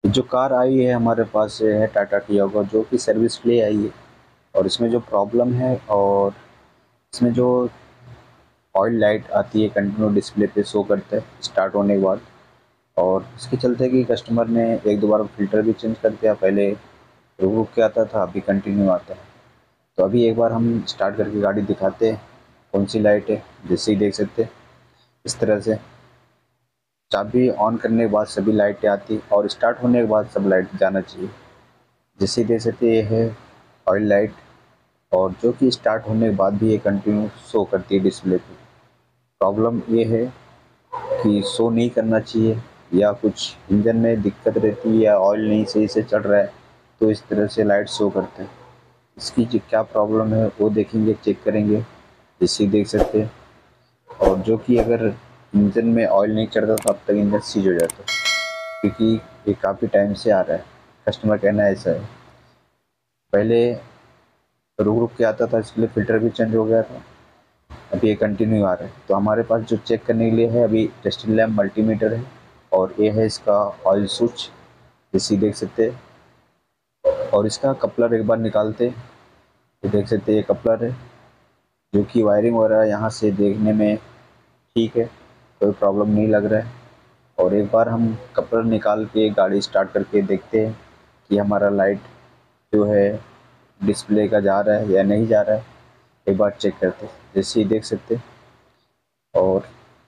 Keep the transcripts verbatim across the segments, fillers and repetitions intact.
जो कार आई है हमारे पास है टाटा टियागो, जो कि सर्विस के लिए आई है। और इसमें जो प्रॉब्लम है, और इसमें जो ऑयल लाइट आती है कंटिन्यू डिस्प्ले पे शो करता है स्टार्ट होने के बाद। और इसके चलते कि कस्टमर ने एक दो बार फ़िल्टर भी चेंज कर दिया, पहले रुक रुक के आता था, अभी कंटिन्यू आता है। तो अभी एक बार हम स्टार्ट करके गाड़ी दिखाते हैं कौन सी लाइट है। जैसे ही देख सकते हैं इस तरह से चाबी ऑन करने के बाद सभी लाइटें आती और स्टार्ट होने के बाद सब लाइट जाना चाहिए। जैसे ही देख सकते हैं ये है ऑयल लाइट, और जो कि स्टार्ट होने के बाद भी ये कंटिन्यू शो करती है डिस्प्ले पे। प्रॉब्लम ये है कि शो नहीं करना चाहिए, या कुछ इंजन में दिक्कत रहती है, या ऑयल नहीं सही से चढ़ रहा है, तो इस तरह से लाइट शो करते हैं। इसकी जो क्या प्रॉब्लम है वो देखेंगे, चेक करेंगे, जैसे देख सकते हैं। और जो कि अगर इंजन में ऑयल नहीं चढ़ता तो अब तक इंजन सीज हो जाता है, क्योंकि ये काफ़ी टाइम से आ रहा है। कस्टमर कहना ऐसा है, पहले रुक रुक के आता था, इसके लिए फ़िल्टर भी चेंज हो गया था, अभी ये कंटिन्यू आ रहा है। तो हमारे पास जो चेक करने के लिए है अभी टेस्टिंग लैम्प मल्टीमीटर है, और ये है इसका ऑयल स्विच, जैसे देख सकते हैं। और इसका कपलर एक बार निकालते, ये देख सकते हैं ये कपलर है, जो कि वायरिंग वगैरह यहाँ से देखने में ठीक है, कोई प्रॉब्लम नहीं लग रहा है। और एक बार हम कपलर निकाल के गाड़ी स्टार्ट करके देखते हैं कि हमारा लाइट जो है डिस्प्ले का जा रहा है या नहीं जा रहा है, एक बार चेक करते हैं। जैसे ही देख सकते हैं, और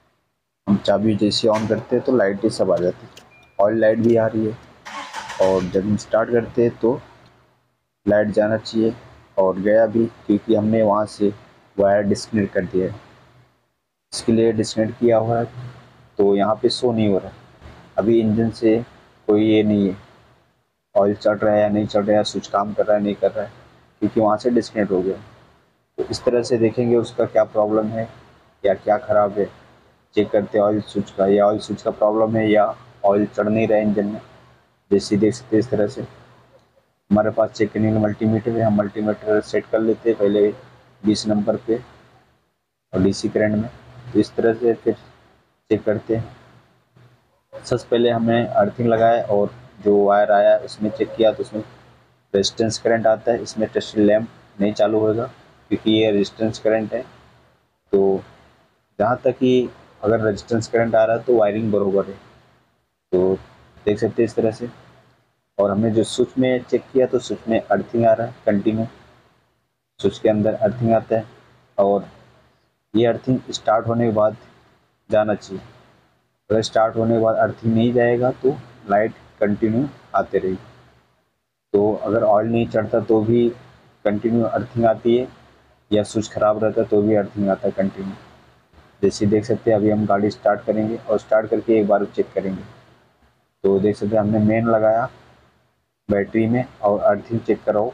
हम चाबी जैसे ऑन करते हैं तो लाइट ही सब आ जाती है, ऑयल लाइट भी आ रही है। और जब हम स्टार्ट करते हैं तो लाइट जाना चाहिए, और गया भी, क्योंकि हमने वहाँ से वायर डिस्कनेक्ट कर दिया है। इसके लिए डिस्कनेक्ट किया हुआ है, तो यहाँ पे शो नहीं हो रहा है। अभी इंजन से कोई ये नहीं है, ऑयल चढ़ रहा है या नहीं चढ़ रहा है, स्विच काम कर रहा है नहीं कर रहा है, क्योंकि वहाँ से डिस्कनेक्ट हो गया। तो इस तरह से देखेंगे उसका क्या प्रॉब्लम है या क्या ख़राब है, चेक करते हैं ऑयल स्विच का, या ऑयल स्विच का प्रॉब्लम है या ऑयल चढ़ नहीं रहा है इंजन में। जैसे देख सकते हैं इस तरह से हमारे पास चेक करने के लिए मल्टीमीटर है, हम मल्टीमीटर सेट कर लेते हैं पहले बीस नंबर पे और डीसी करंट में। तो इस तरह से फिर चेक करते हैं। सबसे पहले हमने अर्थिंग लगाया, और जो वायर आया उसमें चेक किया, तो उसमें रेजिस्टेंस करंट आता है, इसमें टेस्टिंग लैंप नहीं चालू होगा क्योंकि ये रेजिस्टेंस करंट है। तो जहाँ तक कि अगर रेजिस्टेंस करंट आ रहा है तो वायरिंग बरोबर है, तो देख सकते हैं इस तरह से। और हमने जो स्विच में चेक किया तो स्विच में अर्थिंग आ रहा है कंटिन्यू, स्विच के अंदर अर्थिंग आता है, और ये अर्थिंग स्टार्ट होने के बाद जाना चाहिए। अगर स्टार्ट होने के बाद अर्थिंग नहीं जाएगा तो लाइट कंटिन्यू आते रहेगी। तो अगर ऑयल नहीं चढ़ता तो भी कंटिन्यू अर्थिंग आती है, या स्विच ख़राब रहता है तो भी अर्थिंग आता है कंटिन्यू। जैसे देख सकते हैं अभी हम गाड़ी स्टार्ट करेंगे, और स्टार्ट करके एक बार चेक करेंगे। तो देख सकते हैं हमने मेन लगाया बैटरी में, और अर्थिंग चेक कराओ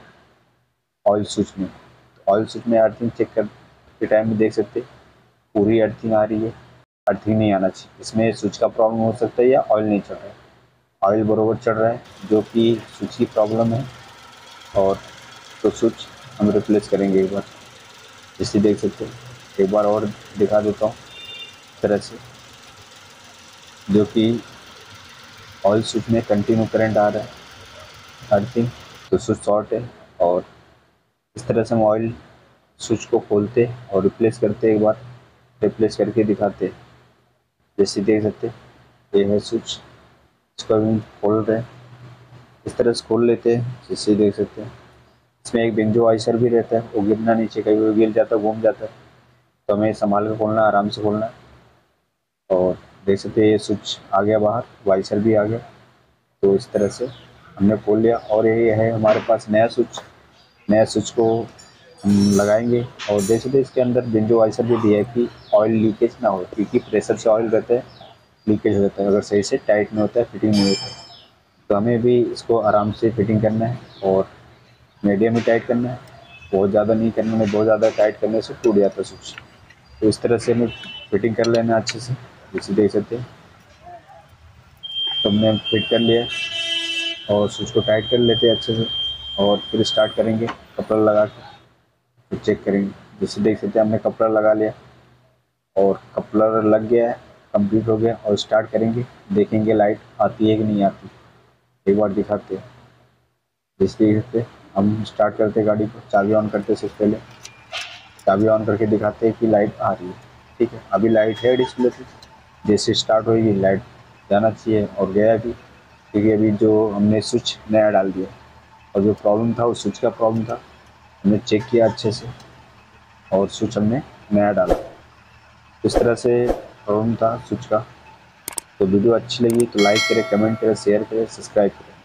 ऑयल स्विच में। ऑयल स्विच में अर्थिंग चेक करते टाइम में देख सकते पूरी अर्थिंग आ रही है, अर्थिंग नहीं आना चाहिए। इसमें स्विच का प्रॉब्लम हो सकता है या ऑयल नहीं चढ़ रहा है। ऑयल बरोबर चढ़ रहा है, जो कि स्विच की प्रॉब्लम है। और तो स्विच हम रिप्लेस करेंगे एक बार, जैसे देख सकते हैं। एक बार और दिखा देता हूँ इस तरह से, जो कि ऑयल स्विच में कंटिन्यू करंट आ रहा है, अर्थिंग, तो स्विच शॉर्ट है। और इस तरह से हम ऑयल स्विच को खोलते और रिप्लेस करते, एक बार रिप्लेस करके दिखाते। जैसे देख सकते ये है स्विच, इसको भी खोल रहे हैं, इस तरह से खोल लेते हैं, जैसे देख सकते हैं। इसमें एक बेंजो वाइसर भी रहता है, वो गिरना नीचे, कहीं भी गिर जाता है, घूम जाता है, तो हमें संभाल कर खोलना, आराम से खोलना है। और देख सकते हैं ये स्विच आ गया बाहर, वाइसर भी आ गया। तो इस तरह से हमने खोल लिया, और ये है हमारे पास नया स्विच। नया स्विच को हम लगाएंगे, और देख सकते इसके अंदर बेंजो वाइसर भी दिया है कि ऑयल लीकेज ना हो, क्योंकि प्रेशर से ऑयल रहता है, लीकेज हो जाता है अगर सही से टाइट नहीं होता है, फिटिंग नहीं होता है। तो हमें भी इसको आराम से फिटिंग करना है, और मीडियम ही टाइट करना है, बहुत ज़्यादा नहीं करना है। बहुत ज़्यादा टाइट करने से टूट जाता है स्विच। तो इस तरह से हमें फिटिंग कर लेना अच्छे से, जैसे देख सकते हैं। तो हमने फिट कर लिया, और स्विच को टाइट कर लेते हैं अच्छे से, और फिर स्टार्ट करेंगे कपड़ा लगा के, फिर चेक करेंगे। जैसे देख सकते हैं हमने कपड़ा लगा लिया, और कपलर लग गया है, कंप्लीट हो गया। और स्टार्ट करेंगे, देखेंगे लाइट आती है कि नहीं आती। एक बार दिखाते हैं। जिस तरीके से हम स्टार्ट करते गाड़ी को, चाबी ऑन करते सबसे पहले, चाबी ऑन करके दिखाते हैं कि लाइट आ रही है। ठीक है, अभी लाइट है डिस्प्ले पे, जैसे स्टार्ट होगी लाइट जाना चाहिए और गया भी, क्योंकि अभी जो हमने स्विच नया डाल दिया और जो प्रॉब्लम था वो स्विच का प्रॉब्लम था, हमने चेक किया अच्छे से और स्विच हमने नया डाला। इस तरह से प्रॉब्लम था स्विच का। तो वीडियो अच्छी लगी तो लाइक करें, कमेंट करें, शेयर करें, सब्सक्राइब करें।